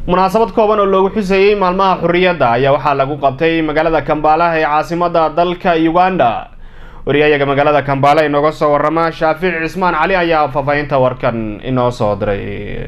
munaasabad kooban oo loogu xuseeyay maalmaha xurriyadda ayaa waxaa lagu qabtay magaalada Kampala ee caasimadda dalka Uganda. wariyaha magaalada Kampala inooga soo warrama Shaafic Cismaan Cali ayaa faafaynta warkan inoo soo diray.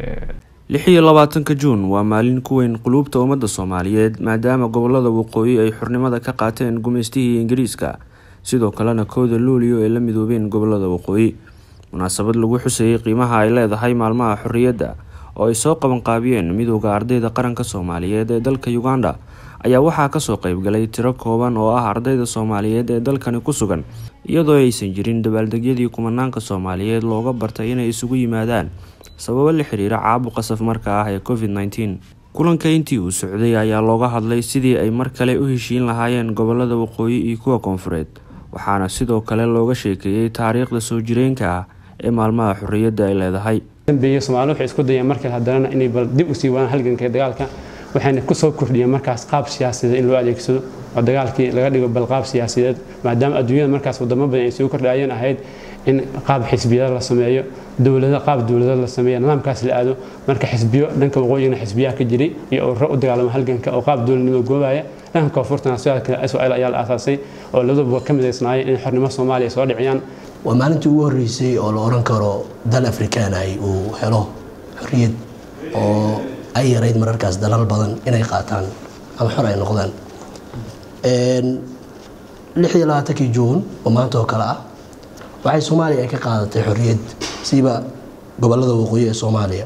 26 Juun waa maalin ku weyn qulubta ummadda Soomaaliyeed maadaama gobolada waqooyi ay xurnimada ka qaateen gumeystihii Ingiriiska sidoo kalena kooda Luulyo ee la midoobeen gobolada waqooyi. munaasabad lagu xuseeyay qiimaha ay leedahay maalmaha xurriyadda oo ay soo qaban qaabiyeen midowga ardayda qaranka Soomaaliyeed ee dalka Uganda ayaa waxaa ka soo qayb galay tiro kooban oo ah ardayda Soomaaliyeed ee dalkani ku sugan iyadoo aysan jirin dabaaldegyadii kumanaanka Soomaaliyeed looga bartay inay isugu yimaadaan sababo la xiriira caabuqa safmarka ah ee COVID-19. kulanka intii uu socday ayaa looga hadlay sidii ay mar kale u heshiin lahaayeen gobolada waqooyi iyo kuwa koonfureed waxaana sidoo kale looga sheekeeyay taariikhda soo jireenka ah ee maalmaha xurriyadda ay leedahay. dambeeyay Soomaalidu waxay isku dayeen markii haddana inay dib u sii wadaan halganka dagaalka waxayna ku soo kordhiyeen markaas qaab siyaasadeed in loo adeegsado oo dagaalkii laga dhigo bal qaab siyaasadeed maadaama adduunyada markaas wadamo badan ay soo kordhayeen ahayd in qaab xisbiyada la sameeyo qaab dawladda la sameeyo nidaamkaas la aado marka xisbiyo dhanka waqooyiga xisbiyaha ka jiray iyo ururo u dagaalama halganka oo qaab dawladnimo goobaya dhanka koonfurtana sidoo SOL ayaa la aasaasay oo labadaba ka mideysnaayeen in xornimo Soomaaliya soo dhiciyaan. waa maalintii ugu horeysay oo la oran karo dal Afrikaan ay uu helo xorriyad oo ay yarayd mararkaas dalal badan inay qaataan ama xor ay noqdaan. 26 Juun oo maanta oo kale ah waxay Soomaaliya ka qaadatay xorriyad siiba gobolada waqooyi ee Soomaaliya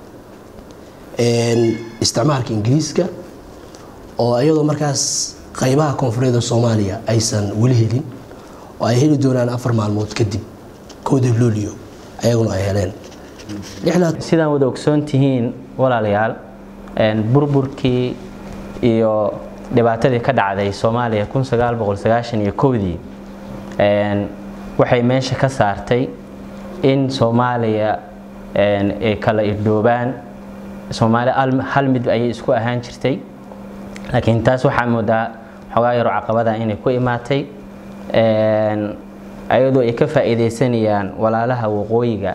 isticmaalka Ingiriiska oo iyadoo markaas qaybaha koonfureed ee Soomaaliya aysan wali helin oo ay heli doonaan 4 maalmood kadib kooda Luulyo ayaguna ay heleen. sidaan wada ogsoon tihiin walaalayaal burburkii iyo dhibaatadii ka dhacday Soomaaliya 1991 waxay meesha ka saartay in Soomaaliya ay kala irdoobaan Soomaaliya hal mid ay isku ahaan jirtay laakiin taas waxaa moodaa xogaa yar caqabada inay ku imaatay ayadoo ay ka faa'iideysanayaan walaalaha waqooyiga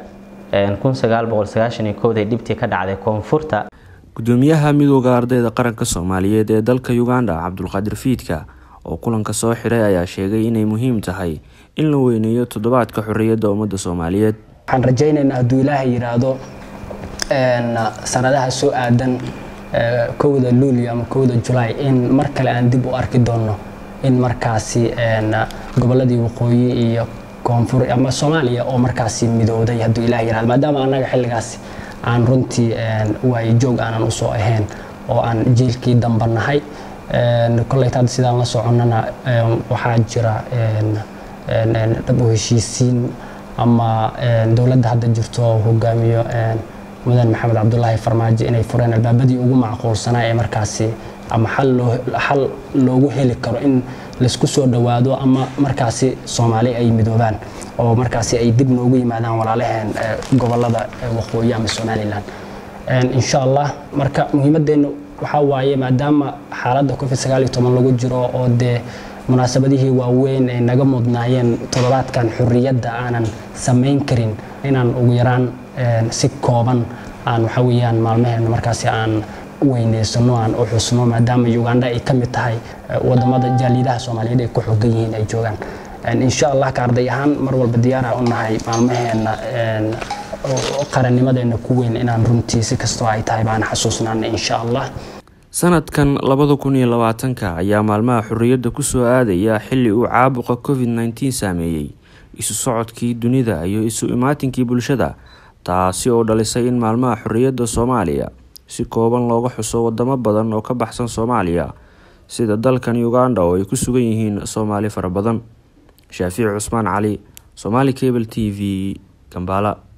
1991 dibtii ka dhacday koonfurta. gudoomiyaha midowga ardayda qaranka Soomaaliyeed ee dalka Uganda Cabdulqaadir Fiidka oo kulanka soo xiray ayaa sheegay inay muhiim tahay in la weyneeyo toddobaadka xurriyadda ummadda Soomaaliyeed. waxaan rajaynaynaa hadduu Ilaahay yiraahdo sanadaha soo aadan kooda Luulyo ama kooda July in mar kale aan dib u arki doono in markaasi goboladii waqooyi iyo koonfur ama Soomaaliya oo markaasi midowday hadduu Ilaahay yiraahdo maadaama anaga xilligaas aan runtii way joog aanan u soo ahayn oo aan jeelkii dambanahay kolley taad sidaan la soconana waxaa jira dab u heshiisiin ama dawladda hadda jirto hogaamiyo mudan Maxamed Cabdullaahi Farmaajo inay fureen albaabadii ugu macquulsanaa ee markaasi ama xal loogu heli karo in la isku soo dhawaado ama markaasi Soomaali ay midoobaan oo markaasi ay dib noogu yimaadaan walaalaheen gobolada waqooyi ama Somaliland. insha Allah marka muhiimadeenu waxa waaye maadaama xaaladda COVID-19 lagu jiro oo de munaasabadihii waaweyn ee naga mudnaayeen toddobaadkan xurriyadda aanan sameyn karin inaan ugu yaraan si kooban aan waxa weeyaan maalmaheena markaasi aan weyneysano aan u xusno maadaama Uganda ay ka mid tahay wadamada jaalidaha Soomaaliyeed ay ku xooggan yihiin ay joogaan. insha Allah ka arday ahaan mar walba diyaar ah u nahay maalmaheena qarannimadeena ku weyn inaan runtii si kastoo ay tahay baan xasuusnaan insha Allah. sanadkan 2020 ayaa maalmaha xurriyadda ku soo aadaya xilli uu caabuqa COVID-19 saameeyay isu socodkii dunida iyo isu imaatinkii bulshada taasi oo dhalisay in maalmaha xurriyadda Soomaaliya si kooban looga xuso wadamo badan oo ka baxsan Soomaaliya sida dalkan Uganda oo ay ku sugan yihiin Soomaali fara badan. Shaafic Cismaan Cali, Somali Cable TV, Kampala.